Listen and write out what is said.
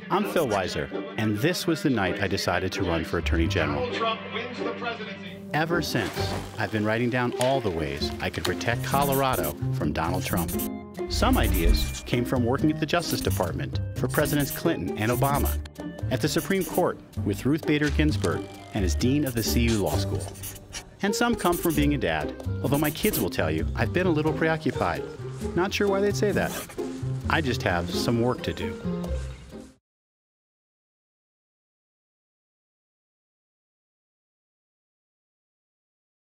I'm Phil Weiser, and this was the night I decided to run for Attorney General. Ever since, I've been writing down all the ways I could protect Colorado from Donald Trump. Some ideas came from working at the Justice Department for Presidents Clinton and Obama, at the Supreme Court with Ruth Bader Ginsburg and as Dean of the CU Law School. And some come from being a dad, although my kids will tell you I've been a little preoccupied. Not sure why they'd say that. I just have some work to do.